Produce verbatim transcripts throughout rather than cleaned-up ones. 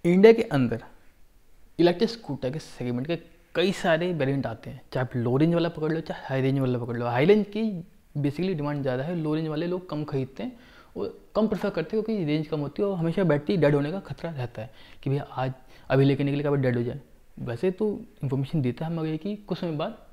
India के अंदर electric scooter के सेगमेंट के कई सारे वेरिएंट आते हैं, चाहे आप लो रेंज वाला पकड़ लो चाहे हाई रेंज वाला पकड़ लो। हाई रेंज की बेसिकली डिमांड ज़्यादा है, लो रेंज वाले लोग कम खरीदते हैं और कम प्रेफर करते हैं क्योंकि रेंज कम होती है और हमेशा बैटरी डेड होने का खतरा रहता है कि भैया आज अभी लेके निकले कभी डेड हो जाए। वैसे तो इन्फॉर्मेशन देता है हमें ये कि कुछ समय बाद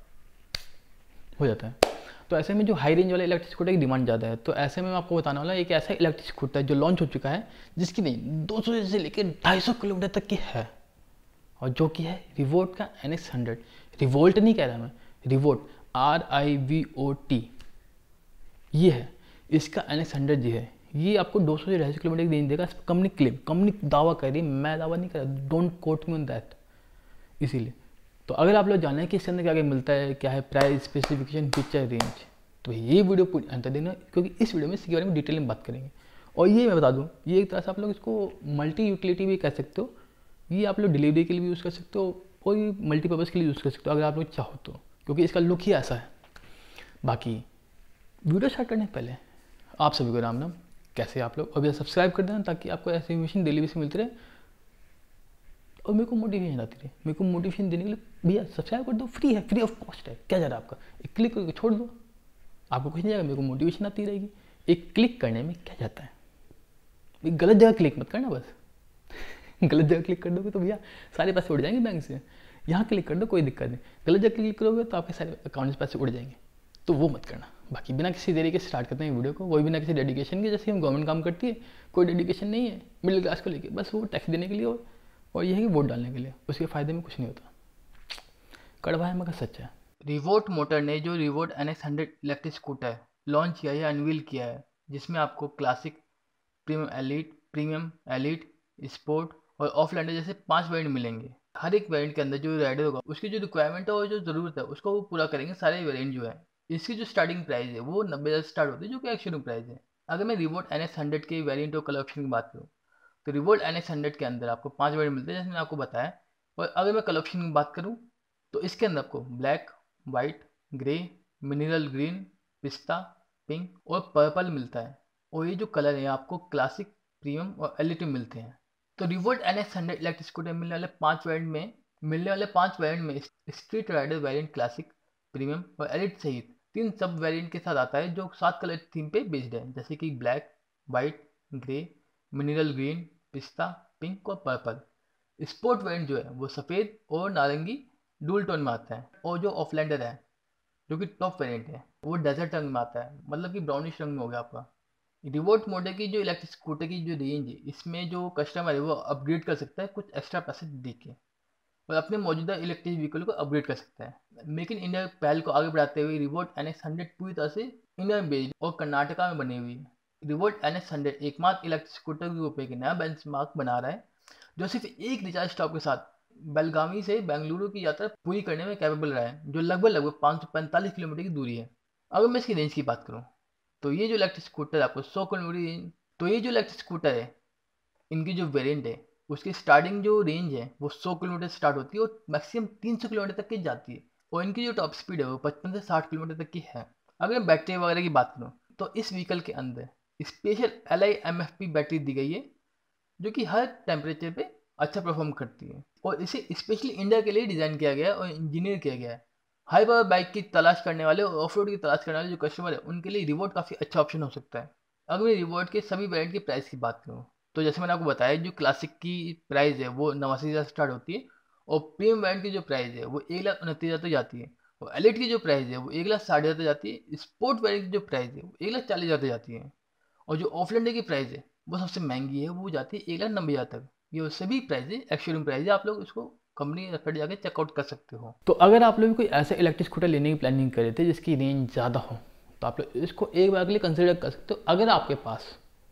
हो जाता है। तो ऐसे में जो हाई रेंज वाले इलेक्ट्रिक स्कूटर की डिमांड ज़्यादा है, तो ऐसे में मैं आपको बताने वाला एक ऐसा इलेक्ट्रिक स्कूटर है जो लॉन्च हो चुका है जिसकी रेंज दो सौ से लेकर ढाई सौ किलोमीटर तक की है और जो कि है रिवोल्ट का एन एक्स हंड्रेड। रिवोल्ट नहीं कह रहा मैं, Revolt R I V O T ये है। इसका एन एक्स हंड्रेड जो है ये आपको दो सौ से ढाई सौ किलोमीटर की रेंज देगा। इस पर कंपनी क्लेम, कंपनी दावा कर रही है, मैं दावा नहीं कर रहा, don't quote me on that. इसीलिए तो अगर आप लोग जाना है कि इसके अंदर क्या क्या मिलता है, क्या है प्राइस, स्पेसिफिकेशन, फीचर, रेंज, तो ये वीडियो पूरी अंत देना क्योंकि इस वीडियो में इसके बारे में डिटेल में बात करेंगे। और ये मैं बता दूँ, ये एक तरह से आप लोग इसको मल्टी यूटिलिटी भी कह सकते हो। ये आप लोग डिलीवरी के लिए भी यूज़ कर सकते हो और ये मल्टीपर्पज़ के लिए यूज़ कर सकते हो अगर आप लोग चाहो तो, क्योंकि इसका लुक ही ऐसा है। बाकी वीडियो स्टार्ट करने से पहले आप सभी को राम नाम। कैसे आप लोग अभी सब्सक्राइब कर देना ताकि आपको ऐसी इन्फॉर्मेशन डेली बेसिस मिलती रहे और मेरे को मोटिवेशन आती रहे। मेरे को मोटिवेशन देने के लिए भैया सब्सक्राइब कर दो, फ्री है, फ्री ऑफ कॉस्ट है, क्या जा रहा है आपका, एक क्लिक करके छोड़ दो, आपको कुछ नहीं जाएगा, मेरे को मोटिवेशन आती रहेगी। एक क्लिक करने में क्या जाता है, एक गलत जगह क्लिक मत करना बस गलत जगह क्लिक कर दोगे तो भैया सारे पैसे उड़ जाएंगे बैंक से। यहाँ क्लिक कर दो, कोई दिक्कत नहीं, गलत जगह क्लिक करोगे तो आपके सारे अकाउंट से पैसे उड़ जाएंगे, तो वो मत करना। बाकी बिना किसी देरी के स्टार्ट करते हैं वीडियो को, वो भी बिना किसी डेडिकेशन के। जैसे हम गवर्नमेंट काम करती है, कोई डेडिकेशन नहीं है मिडिल क्लास को लेके, बस वो टैक्स देने के लिए और, और ये है कि वोट डालने के लिए, उसके फ़ायदे में कुछ नहीं होता। कड़वा है मगर सच है। रिवोल्ट मोटर ने जो Revolt N X hundred electric scooter launch किया है, अनवील किया है, जिसमें आपको classic, premium elite, premium elite, sport और ऑफलैंडर जैसे पांच वेरिएंट मिलेंगे। हर एक वेरिएंट के अंदर जो राइडर होगा उसकी जो रिक्वायरमेंट है और जो ज़रूरत है उसको वो पूरा करेंगे सारे वेरिएंट जो है। इसकी जो स्टार्टिंग प्राइस है वो नब्बे हज़ार स्टार्ट होती है, जो कि एक शोरूम प्राइस है। अगर मैं रिवोल्ट एन एक्स हंड्रेड के वेरिएंट और कलर ऑप्शन की बात करूँ तो रिवोल्ट एन एक्स हंड्रेड के अंदर आपको पांच वेरिएंट मिलते हैं जैसे मैंने आपको बताया। और अगर मैं कलर ऑप्शन की बात करूँ तो इसके अंदर आपको black, white, grey, mineral green, पिस्ता, पिंक और पर्पल मिलता है। और ये जो कलर है आपको क्लासिक, प्रीमियम और एलिट में मिलते हैं। तो Revolt N X hundred electric scooter मिलने वाले पांच वेरिएंट में मिलने वाले पांच वेरिएंट में street rider variant, classic, premium और एलिट सहित तीन सब वेरिएंट के साथ आता है जो सात कलर थीम पे बेस्ड है, जैसे कि black, white, grey, mineral green, पिस्ता, पिंक और पर्पल। स्पोर्ट वेरिएंट जो है वो सफ़ेद और नारंगी डुअल टोन में आता है। और जो ऑफलैंडर है जो कि टॉप वेरिएंट है वो डेजर्ट रंग में आता है, मतलब कि ब्राउनिश रंग में हो गया आपका। रिवोल्ट मॉडल की जो इलेक्ट्रिक स्कूटर की जो रेंज है, इसमें जो कस्टमर है वो अपग्रेड कर सकता है कुछ एक्स्ट्रा पैसे दे के और अपने मौजूदा इलेक्ट्रिक व्हीकल को अपग्रेड कर सकता है। मेक इन इंडिया पहल को आगे बढ़ाते हुए रिवोल्ट एन एक्स हंड्रेड पूरी तरह से इंडिया में बेस्ड और कर्नाटका में बनी हुई है। रिवोल्ट एन एक्स हंड्रेड एकमात्र इलेक्ट्रिक स्कूटर के रूप में एक नया बेंचमार्क बना रहा है जो सिर्फ एक रिचार्ज स्टॉप के साथ बेलगावी से बेंगलुरु की यात्रा पूरी करने में कैपेबल रहा है, जो लगभग लगभग पाँच सौ पैंतालीस किलोमीटर की दूरी है। अगर मैं इसकी रेंज की बात करूँ तो ये जो इलेक्ट्रिक स्कूटर आपको सौ किलोमीटर रेंज तो ये जो इलेक्ट्रिक स्कूटर है इनकी जो वेरिएंट है उसकी स्टार्टिंग जो रेंज है वो सौ किलोमीटर स्टार्ट होती है और मैक्सिमम तीन सौ किलोमीटर तक की जाती है। और इनकी जो टॉप स्पीड है वो पचपन से साठ किलोमीटर तक की है। अगर मैं बैटरी वगैरह की बात करूँ तो इस व्हीकल के अंदर special L I M F P battery दी गई है जो कि हर टेम्परेचर पे अच्छा परफॉर्म करती है और इसे स्पेशली इंडिया के लिए डिज़ाइन किया गया है और इंजीनियर किया गया है। हाई पावर बाइक की तलाश करने वाले और ऑफ रोड की तलाश करने वाले जो कस्टमर है उनके लिए रिवोल्ट काफ़ी अच्छा ऑप्शन हो सकता है। अगर मैं रिवोल्ट के सभी वेरिएंट की प्राइस की बात करूँ तो जैसे मैंने आपको बताया जो क्लासिक की प्राइस है वो नवासी हज़ार स्टार्ट होती है और प्रीमियम वेरिएंट की जो प्राइस है वो एक लाख उनतीस हज़ार तक जाती है और एलिट की जो प्राइस है वो एक लाख साठ हज़ार तक जाती है। स्पोर्ट वेरिएंट की जो प्राइस है वो एक लाख चालीस हज़ार तक जाती है और जो ऑफलैंडर की प्राइस है वो सबसे महंगी है, वो जाती है एक लाख नब्बे हज़ार तक। ये सभी प्राइस है एक्स-शोरूम प्राइस है, आप लोग इसको कंपनी वेबसाइट जाके चेकआउट कर सकते हो। तो अगर आप लोग कोई ऐसा इलेक्ट्रिक स्कूटर लेने की प्लानिंग कर रहे थे जिसकी रेंज ज़्यादा हो तो आप लोग इसको एक बार के लिए कंसिडर कर सकते हो। अगर आपके पास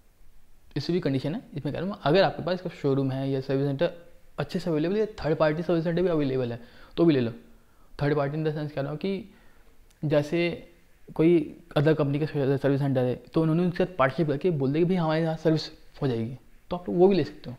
इससे भी कंडीशन है, इसमें कह रहा हूँ अगर आपके पास इसका शोरूम है या सर्विस सेंटर अच्छे से अवेलेबल है, थर्ड पार्टी सर्विस सेंटर भी अवेलेबल है तो भी ले लो। Third party in the sense कह रहा हूँ कि जैसे कोई अदर कंपनी का सर्विस सेंटर है तो उन्होंने उनके साथ पार्टनरशिप करके बोल दिया कि भाई हमारे यहाँ सर्विस हो जाएगी, तो आप लोग वो भी ले सकते हो।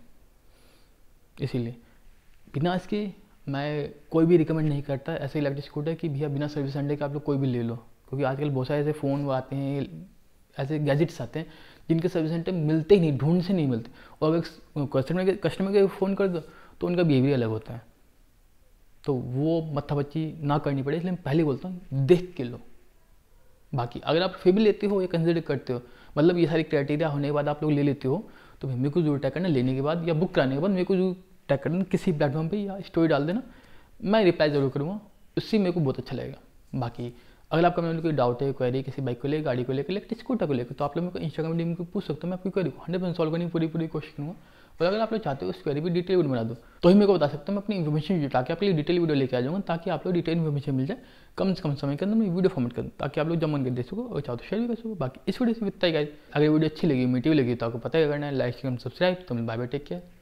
इसीलिए बिना इसके मैं कोई भी रिकमेंड नहीं करता ऐसे इलेक्ट्रिक स्कूटर कि भैया बिना सर्विस सेंटर के आप लोग कोई भी ले लो, क्योंकि आजकल बहुत सारे ऐसे फ़ोन आते हैं, ऐसे गैजेट्स आते हैं जिनके सर्विस सेंटर मिलते ही नहीं, ढूंढ से नहीं मिलते। और अगर कस्टमर के कस्टमर के फ़ोन कर दो तो उनका बिहेवियर अलग होता है, तो वो मत्थापच्ची ना करनी पड़े, इसलिए मैं पहले बोलता हूँ देख के लो। बाकी अगर आप फिर भी लेते हो या कंसिडर करते हो, मतलब ये सारी क्राइटेरिया होने के बाद आप लोग ले लेते हो, तो फिर मेरे को जरूर टैग करना लेने के बाद या बुक कराने के बाद, मेरे को जरूर टैग करना किसी प्लेटफॉर्म पे या स्टोरी डाल देना, मैं रिप्लाई जरूर करूँगा, उससे मेरे को बहुत अच्छा लगेगा। बाकी अगर आपका मेरे कोई डाउट है, क्वेरी किसी बाइक को लेकर, गाड़ी को लेकर, लेकर स्कूटर को लेकर, तो आप लोग मेरे को इंस्टाग्राम डीएम को पूछ सकते हो, मैं आपकी क्वेरी को हंड्रेड परसेंट सॉल्व करने की पूरी पूरी कोशिश करूँगा। और अगर आप लोग चाहते हो उस क्वेरी भी डिटेल वीडियो बना दो तो ही मेरे को बता सकते हो, मैं अपनी इन्फॉर्मेशन जुटा के आपके लिए डिटेल वीडियो लेके आ जाऊँगा, ताकि आप लोग डिटेल इन्फॉर्मेशन मिल जाए कम से कम समय के अंदर मैं वीडियो फॉर्मेट कर दूँ, ताकि आप लोग जब मन कर दे सको और चाहो तो शेयर भी कर सको। बाकी इस वीडियो से इतना ही गाइस, अगर वीडियो अच्छी लगी, मीटिंग लगी, तो आपको पता ही करना है, लाइक शेयर सब्सक्राइब। तो बाय बाय, टेक केयर।